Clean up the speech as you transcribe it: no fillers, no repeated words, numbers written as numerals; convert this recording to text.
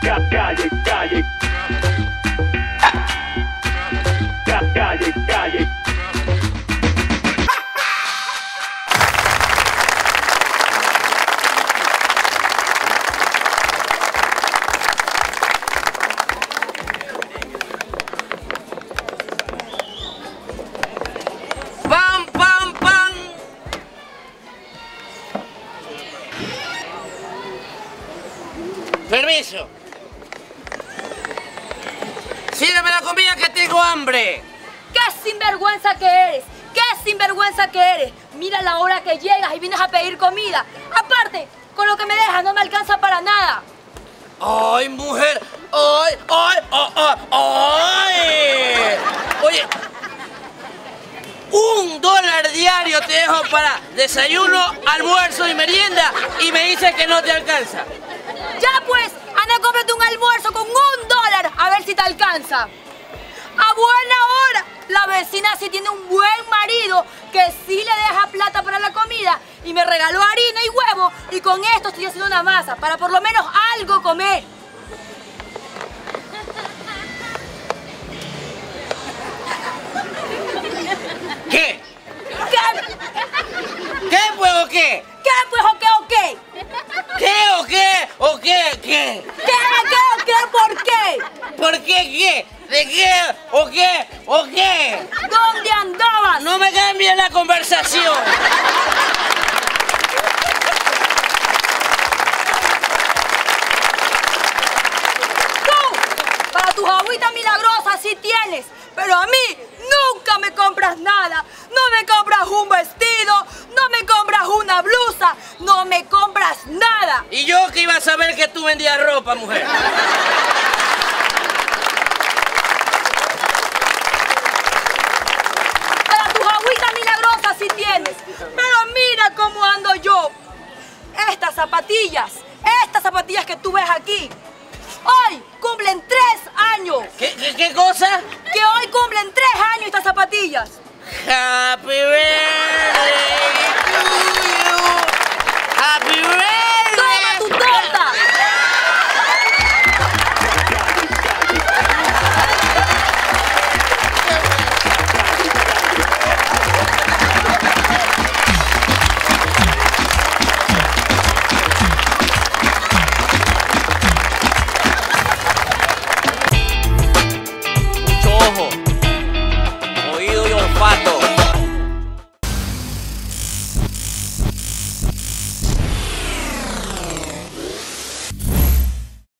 Calle, calle. Calle, calle. ¡Pam, pam, pam! Permiso. Sírveme la comida que tengo hambre. ¡Qué sinvergüenza que eres! ¡Qué sinvergüenza que eres! Mira la hora que llegas y vienes a pedir comida. Aparte, con lo que me dejas no me alcanza para nada. ¡Ay, mujer! ¡Ay, ay, ay, ay! Oye, $1 diario te dejo para desayuno, almuerzo y merienda y me dices que no te alcanza. Ya pues, anda, cómprate un almuerzo con $1, a ver si te alcanza. A buena hora, la vecina sí tiene un buen marido que sí le deja plata para la comida y me regaló harina y huevo y con esto estoy haciendo una masa para por lo menos algo comer. ¿Qué? ¿Qué? ¿Qué pues o qué? ¿Qué pues o qué o qué? ¿Qué o qué o qué? ¿Qué? ¿Qué o qué? ¿Por qué? ¿Por qué qué? ¿De qué o qué o qué? ¿Dónde andabas? No me cambies la conversación. Tú, para tus agüitas milagrosas sí tienes, pero a mí nunca me compras nada. No me compras un vestido, no me compras una blusa, no me compras nada. ¿Y yo que iba a saber que tú vendías ropa, mujer? Para tus agüitas milagrosas sí tienes, pero mira cómo ando yo. Estas zapatillas que tú ves aquí, hoy cumplen 3 años. ¿Qué cosa? Que hoy cumplen 3 años estas zapatillas. Happy birthday